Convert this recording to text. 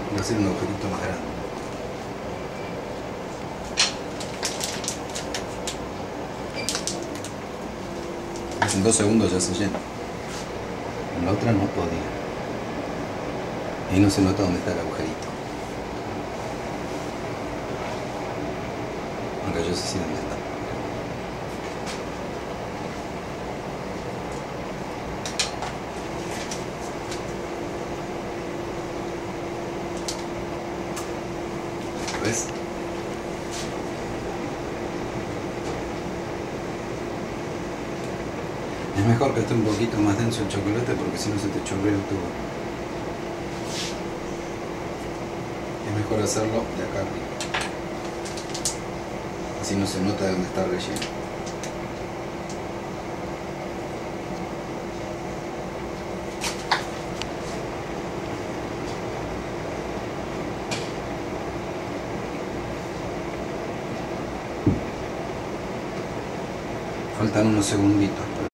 Voy a hacer un agujerito más grande. En 2 segundos ya se llena. En la otra no podía. Ahí no se nota dónde está el agujerito. Aunque yo sé sí dónde está. ¿Ves? Es mejor que esté un poquito más denso el chocolate porque si no se te chorrea el tubo. Es mejor hacerlo de acá arriba. Así no se nota de dónde está el relleno. Faltan unos segunditos.